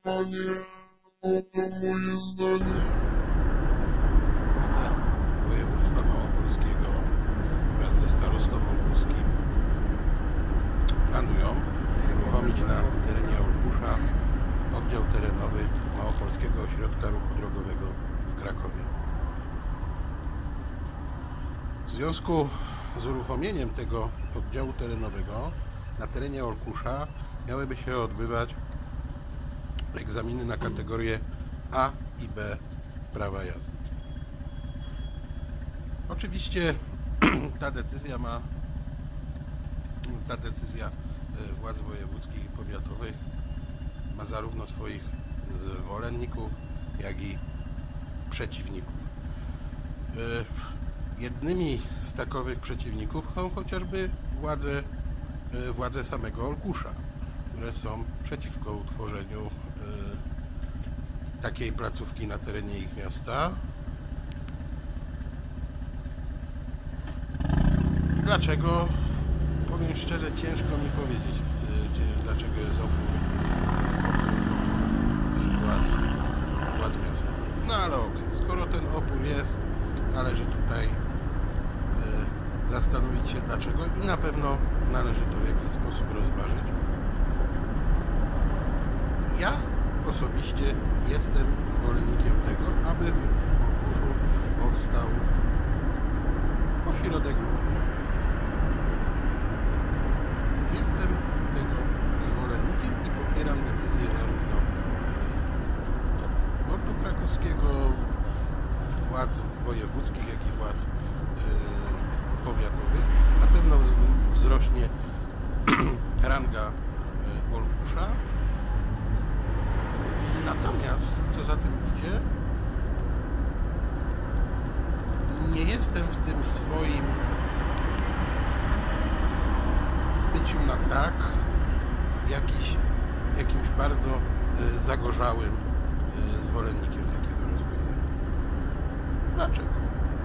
Panie, to moje zdanie. Władze województwa małopolskiego wraz ze starostą opolskim planują uruchomić na terenie Olkusza oddział terenowy Małopolskiego Ośrodka Ruchu Drogowego w Krakowie. W związku z uruchomieniem tego oddziału terenowego na terenie Olkusza miałyby się odbywać egzaminy na kategorie A i B prawa jazdy. Oczywiście ta decyzja władz wojewódzkich i powiatowych ma zarówno swoich zwolenników, jak i przeciwników. Jednymi z takowych przeciwników są chociażby władze samego Olkusza, które są przeciwko utworzeniu takiej placówki na terenie ich miasta. Dlaczego? Powiem szczerze, ciężko mi powiedzieć, dlaczego jest opór władz miasta. No ale okej, skoro ten opór jest, należy tutaj zastanowić się dlaczego i na pewno należy to w jakiś sposób rozważyć. Ja osobiście jestem zwolennikiem tego, aby w Olkuszu powstał ośrodek ruchu. Jestem tego zwolennikiem i popieram decyzję zarówno Mordu Krakowskiego, władz wojewódzkich, jak i władz powiatowych. Na pewno wzrośnie ranga Olkusza. Natomiast, co za tym idzie, nie jestem w tym swoim byciu na tak jakimś bardzo zagorzałym zwolennikiem takiego rozwiązania. Dlaczego?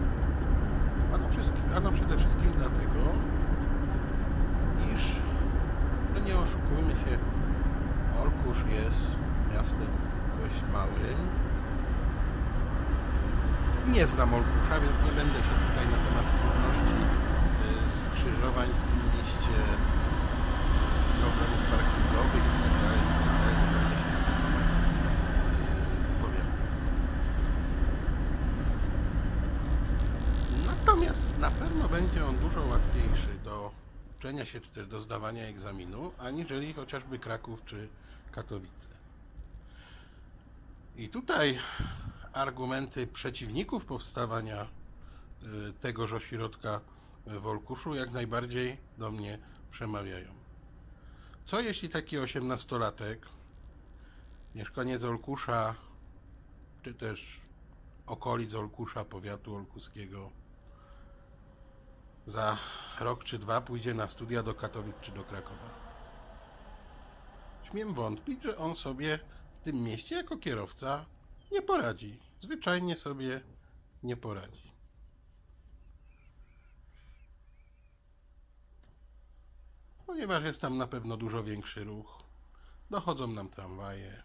Ano przede wszystkim dlatego, iż, no nie oszukujmy się, Olkusz jest miastem dość małym. Nie znam Olkusza, więc nie będę się tutaj na temat trudności skrzyżowań w tym mieście, problemów parkingowych itd. Nie będę się na ten temat wypowiadał. Natomiast na pewno będzie on dużo łatwiejszy do uczenia się czy też do zdawania egzaminu, aniżeli chociażby Kraków czy Katowice. I tutaj argumenty przeciwników powstawania tegoż ośrodka w Olkuszu jak najbardziej do mnie przemawiają. Co jeśli taki 18-latek, mieszkaniec Olkusza, czy też okolic Olkusza, powiatu olkuskiego, za rok czy dwa pójdzie na studia do Katowic czy do Krakowa? Śmiem wątpić, że on sobie w tym mieście jako kierowca nie poradzi. Zwyczajnie sobie nie poradzi. Ponieważ jest tam na pewno dużo większy ruch, dochodzą nam tramwaje.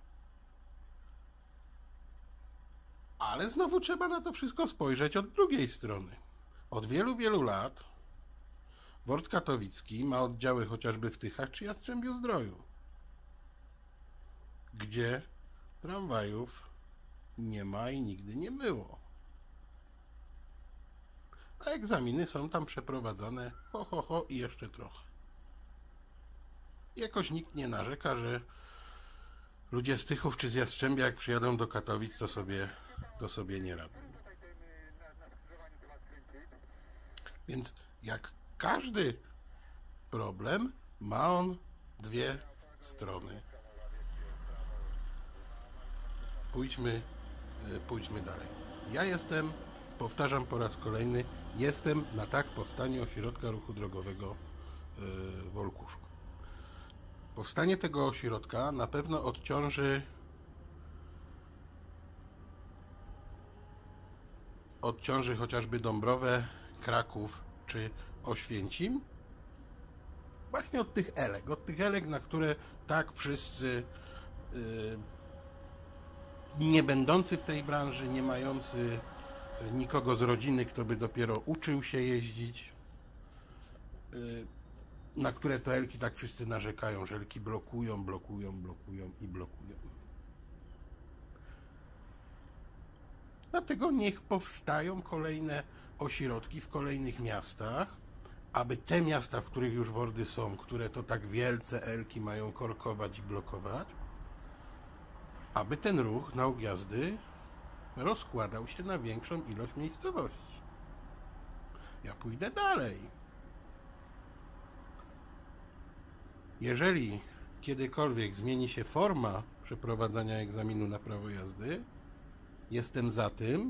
Ale znowu trzeba na to wszystko spojrzeć od drugiej strony. Od wielu, wielu lat Wort Katowicki ma oddziały chociażby w Tychach czy Jastrzębiu-Zdroju, gdzie tramwajów nie ma i nigdy nie było. A egzaminy są tam przeprowadzane i jeszcze trochę. Jakoś nikt nie narzeka, że ludzie z Tychów czy z Jastrzębia, jak przyjadą do Katowic, to sobie nie radzą. Więc jak każdy problem, ma on dwie strony. Pójdźmy dalej. Ja jestem, powtarzam po raz kolejny, jestem na tak powstanie ośrodka ruchu drogowego w Olkuszu. Powstanie tego ośrodka na pewno odciąży chociażby Dąbrowę, Kraków czy Oświęcim właśnie od tych elek, na które tak wszyscy nie będący w tej branży, nie mający nikogo z rodziny, kto by dopiero uczył się jeździć, na które to Elki tak wszyscy narzekają, że Elki blokują i blokują. Dlatego niech powstają kolejne ośrodki w kolejnych miastach, aby te miasta, w których już WORD-y są, które to tak wielce Elki mają korkować i blokować, aby ten ruch na objazdy rozkładał się na większą ilość miejscowości. Ja pójdę dalej. Jeżeli kiedykolwiek zmieni się forma przeprowadzania egzaminu na prawo jazdy, jestem za tym,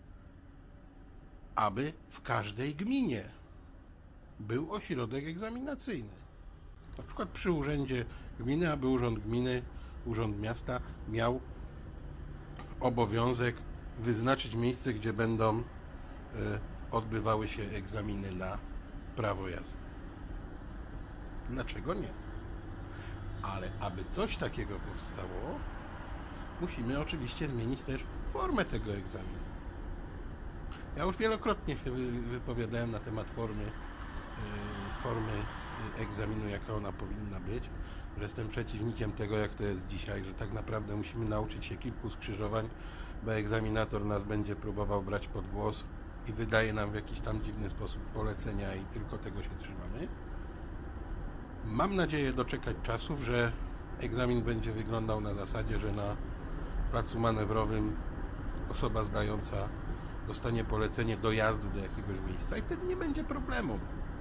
aby w każdej gminie był ośrodek egzaminacyjny. Na przykład przy urzędzie gminy, aby urząd gminy, urząd miasta miał obowiązek wyznaczyć miejsce, gdzie będą odbywały się egzaminy na prawo jazdy. Dlaczego nie? Ale aby coś takiego powstało, musimy oczywiście zmienić też formę tego egzaminu. Ja już wielokrotnie się wypowiadałem na temat formy egzaminu, jaka ona powinna być, że jestem przeciwnikiem tego, jak to jest dzisiaj, że tak naprawdę musimy nauczyć się kilku skrzyżowań, bo egzaminator nas będzie próbował brać pod włos i wydaje nam w jakiś tam dziwny sposób polecenia i tylko tego się trzymamy. Mam nadzieję doczekać czasów, że egzamin będzie wyglądał na zasadzie, że na placu manewrowym osoba zdająca dostanie polecenie dojazdu do jakiegoś miejsca i wtedy nie będzie problemu,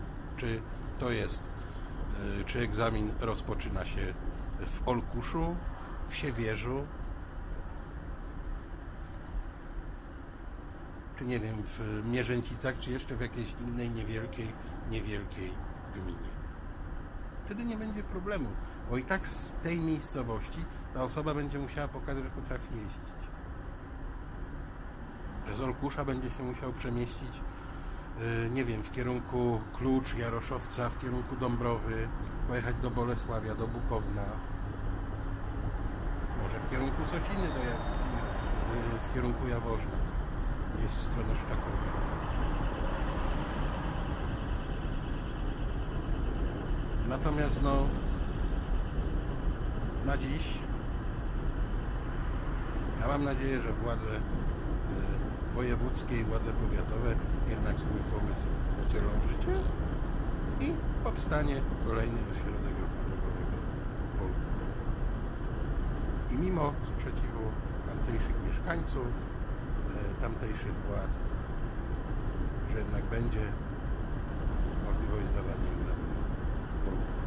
czy egzamin rozpoczyna się w Olkuszu, w Siewierzu, czy nie wiem, w Mierzęcicach, czy jeszcze w jakiejś innej niewielkiej gminie. Wtedy nie będzie problemu, bo i tak z tej miejscowości ta osoba będzie musiała pokazać, że potrafi jeździć. Że z Olkusza będzie się musiał przemieścić, nie wiem, w kierunku Klucz, Jaroszowca, w kierunku Dąbrowy, pojechać do Bolesławia, do Bukowna, może w kierunku Sosiny, w kierunku Jaworzna, jest w stronę Szczakowa. Natomiast no, na dziś ja mam nadzieję, że władze wojewódzkie i władze powiatowe jednak swój pomysł wcielą w życie i powstanie kolejny ośrodek ruchu drogowego w Olkuszu. I mimo sprzeciwu tamtejszych mieszkańców, tamtejszych władz, że jednak będzie możliwość zdawania egzaminu w Olkuszu.